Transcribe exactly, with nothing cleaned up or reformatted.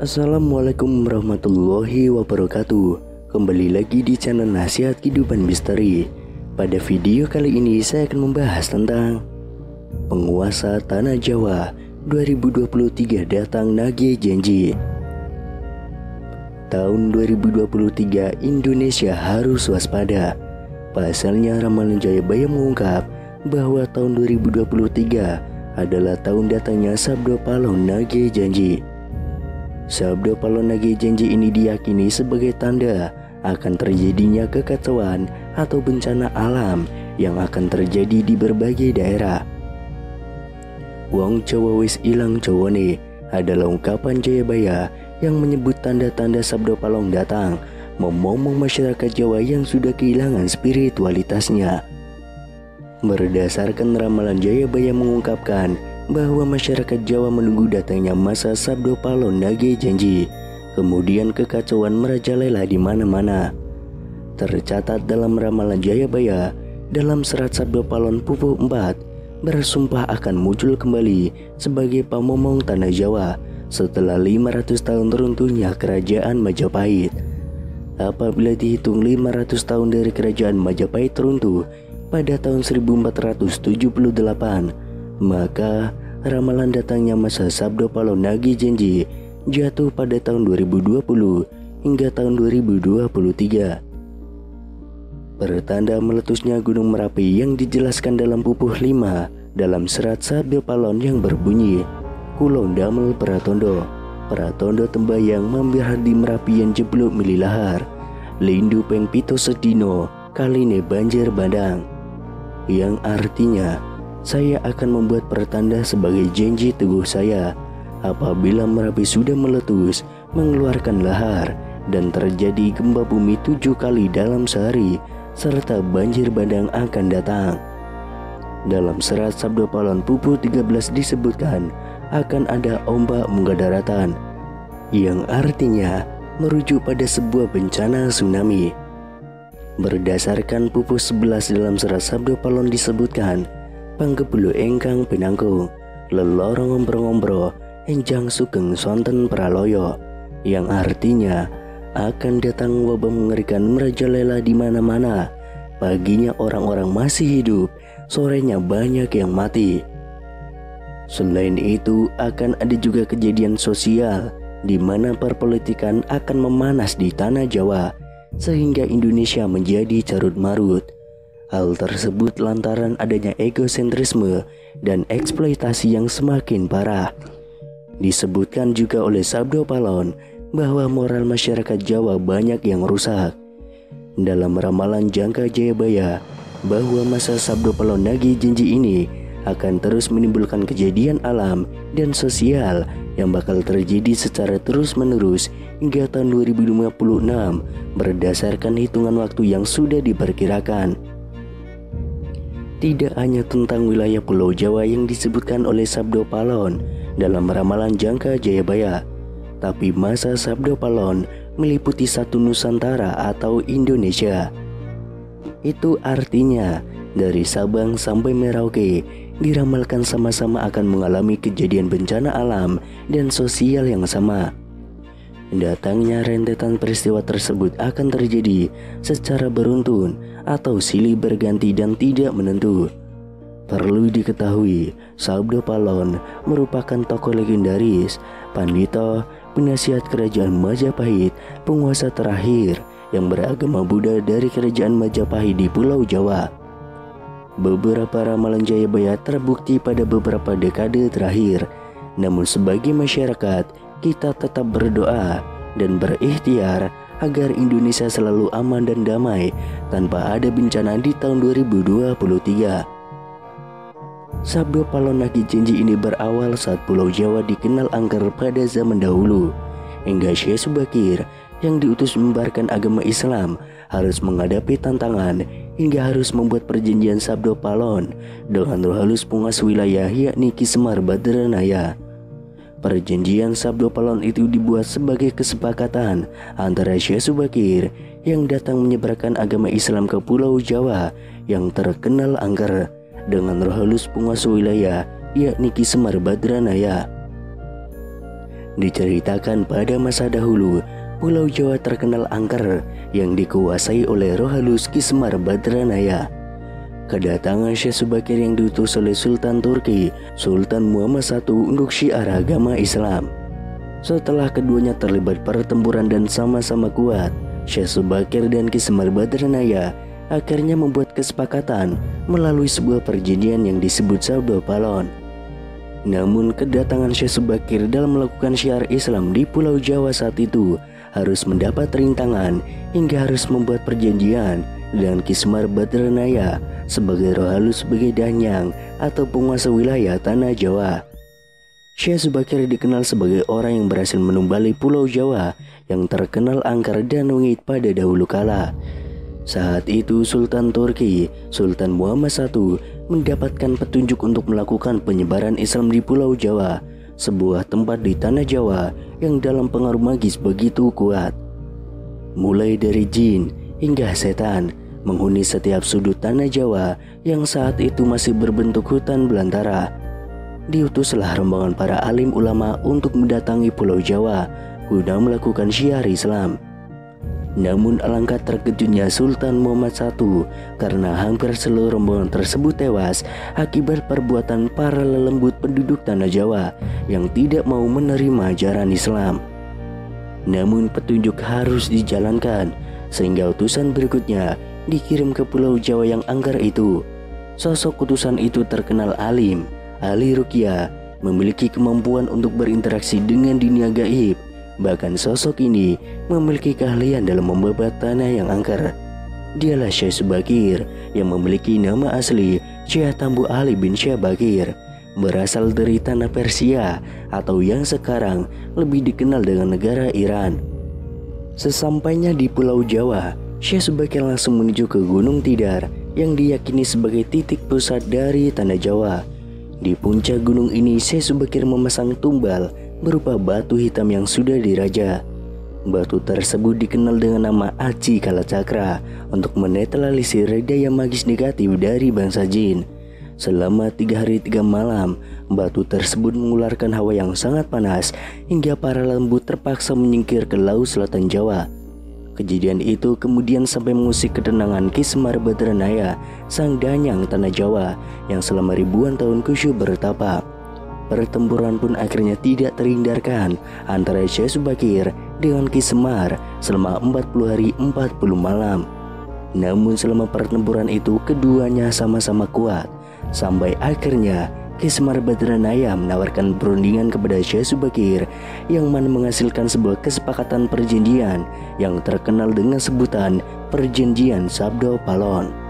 Assalamualaikum warahmatullahi wabarakatuh. Kembali lagi di channel Nasihat Kehidupan Misteri. Pada video kali ini saya akan membahas tentang penguasa Tanah Jawa dua ribu dua puluh tiga datang nagih janji. Tahun dua ribu dua puluh tiga Indonesia harus waspada. Pasalnya ramalan Jayabaya mengungkap bahwa tahun dua ribu dua puluh tiga adalah tahun datangnya Sabdo Palon nagih janji. Sabdo Palon nagih janji ini diyakini sebagai tanda akan terjadinya kekacauan atau bencana alam yang akan terjadi di berbagai daerah. Wong Jawa wis ilang Jawane adalah ungkapan Jayabaya yang menyebut tanda-tanda Sabdo Palon datang, memomong masyarakat Jawa yang sudah kehilangan spiritualitasnya. Berdasarkan ramalan Jayabaya mengungkapkan bahwa masyarakat Jawa menunggu datangnya masa Sabdo Palon nagih janji. Kemudian kekacauan merajalela di mana-mana. Tercatat dalam ramalan Jayabaya, dalam serat Sabdo Palon Pupuh empat bersumpah akan muncul kembali sebagai pamomong tanah Jawa setelah lima ratus tahun runtuhnya kerajaan Majapahit. Apabila dihitung lima ratus tahun dari kerajaan Majapahit runtuh pada tahun seribu empat ratus tujuh puluh delapan, maka ramalan datangnya masa Sabdo Palon nagih janji jatuh pada tahun dua ribu dua puluh hingga tahun dua ribu dua puluh tiga. Pertanda meletusnya Gunung Merapi yang dijelaskan dalam Pupuh lima dalam serat Sabdo Palon yang berbunyi, Kulon damel Pratondo, Pratondo tembayang mambir di Merapi yang jeblok mililahar, lindu peng pito sedino, kaline banjir bandang. Yang artinya, saya akan membuat pertanda sebagai janji teguh saya. Apabila Merapi sudah meletus, mengeluarkan lahar, dan terjadi gempa bumi tujuh kali dalam sehari, serta banjir bandang akan datang. Dalam serat Sabdo Palon Pupuh tiga belas disebutkan akan ada ombak munggah daratan, yang artinya merujuk pada sebuah bencana tsunami. Berdasarkan Pupuh sebelas dalam serat Sabdo Palon disebutkan, Panggepulu engkang pinangkung, lelorong ngombro-ngombro, enjang sugeng sonten praloyo, yang artinya akan datang wabah mengerikan merajalela di mana-mana. Paginya orang-orang masih hidup, sorenya banyak yang mati. Selain itu, akan ada juga kejadian sosial di mana perpolitikan akan memanas di tanah Jawa, sehingga Indonesia menjadi carut marut. Hal tersebut lantaran adanya egosentrisme dan eksploitasi yang semakin parah. Disebutkan juga oleh Sabdo Palon bahwa moral masyarakat Jawa banyak yang rusak. Dalam ramalan jangka Jayabaya bahwa masa Sabdo Palon nagih janji ini akan terus menimbulkan kejadian alam dan sosial yang bakal terjadi secara terus-menerus hingga tahun dua ribu lima puluh enam berdasarkan hitungan waktu yang sudah diperkirakan. Tidak hanya tentang wilayah Pulau Jawa yang disebutkan oleh Sabdo Palon dalam ramalan jangka Jayabaya, tapi masa Sabdo Palon meliputi satu Nusantara atau Indonesia. Itu artinya dari Sabang sampai Merauke diramalkan sama-sama akan mengalami kejadian bencana alam dan sosial yang sama. Datangnya rentetan peristiwa tersebut akan terjadi secara beruntun atau silih berganti dan tidak menentu. Perlu diketahui, Sabdo Palon merupakan tokoh legendaris, pandito, penasihat kerajaan Majapahit, penguasa terakhir yang beragama Buddha dari kerajaan Majapahit di Pulau Jawa. Beberapa ramalan Jayabaya terbukti pada beberapa dekade terakhir. Namun sebagai masyarakat, kita tetap berdoa dan berikhtiar agar Indonesia selalu aman dan damai tanpa ada bencana di tahun dua ribu dua puluh tiga. Sabdo Palon nagih janji ini berawal saat Pulau Jawa dikenal angker pada zaman dahulu, hingga Syekh Subakir yang diutus membarkan agama Islam harus menghadapi tantangan hingga harus membuat perjanjian Sabdo Palon dengan roh halus penguasa wilayah yakni Ki Semar Badranaya. Perjanjian Sabdo Palon itu dibuat sebagai kesepakatan antara Syekh Subakir yang datang menyebarkan agama Islam ke Pulau Jawa yang terkenal angker dengan roh halus penguasa wilayah yakni Ki Semar Badranaya. Diceritakan pada masa dahulu, Pulau Jawa terkenal angker yang dikuasai oleh roh halus Ki Semar Badranaya. Kedatangan Syekh Subakir yang diutus oleh Sultan Turki, Sultan Muhammad satu untuk syiar agama Islam. Setelah keduanya terlibat pertempuran dan sama-sama kuat, Syekh Subakir dan Ki Semar Badranaya akhirnya membuat kesepakatan melalui sebuah perjanjian yang disebut Sabdo Palon. Namun kedatangan Syekh Subakir dalam melakukan syiar Islam di Pulau Jawa saat itu harus mendapat rintangan hingga harus membuat perjanjian dengan Ki Semar Badranaya sebagai roh halus sebagai danyang atau penguasa wilayah tanah Jawa. Syekh Subakir dikenal sebagai orang yang berhasil menumbali Pulau Jawa yang terkenal angker dan wengit pada dahulu kala. Saat itu Sultan Turki, Sultan Muhammad satu mendapatkan petunjuk untuk melakukan penyebaran Islam di Pulau Jawa, sebuah tempat di tanah Jawa yang dalam pengaruh magis begitu kuat. Mulai dari jin hingga setan menghuni setiap sudut tanah Jawa yang saat itu masih berbentuk hutan belantara. Diutuslah rombongan para alim ulama untuk mendatangi Pulau Jawa guna melakukan syiar Islam. Namun alangkah terkejutnya Sultan Muhammad satu karena hampir seluruh rombongan tersebut tewas akibat perbuatan para lelembut penduduk tanah Jawa yang tidak mau menerima ajaran Islam. Namun petunjuk harus dijalankan sehingga utusan berikutnya dikirim ke Pulau Jawa yang angker itu. Sosok utusan itu terkenal alim, ahli ruqyah, memiliki kemampuan untuk berinteraksi dengan dunia gaib. Bahkan sosok ini memiliki keahlian dalam membabat tanah yang angker. Dialah Syekh Subakir yang memiliki nama asli Syekh Tambu Ali bin Syekh Bakir, berasal dari tanah Persia atau yang sekarang lebih dikenal dengan negara Iran. Sesampainya di Pulau Jawa, Syekh Subakir langsung menuju ke Gunung Tidar yang diyakini sebagai titik pusat dari tanah Jawa. Di puncak gunung ini Syekh Subakir memasang tumbal berupa batu hitam yang sudah diraja. Batu tersebut dikenal dengan nama Aci Kalacakra untuk menetralisir daya magis negatif dari bangsa jin. Selama tiga hari tiga malam, batu tersebut mengeluarkan hawa yang sangat panas hingga para lembut terpaksa menyingkir ke Laut Selatan Jawa. Kejadian itu kemudian sampai mengusik ketenangan Ki Semar Badranaya, sang danyang tanah Jawa yang selama ribuan tahun kusyuk bertapa. Pertempuran pun akhirnya tidak terhindarkan antara Syekh Subakir dengan Ki Semar selama empat puluh hari empat puluh malam. Namun selama pertempuran itu keduanya sama-sama kuat, sampai akhirnya Ki Semar Badranaya menawarkan perundingan kepada Syekh Subakir yang mana menghasilkan sebuah kesepakatan perjanjian yang terkenal dengan sebutan Perjanjian Sabdo Palon.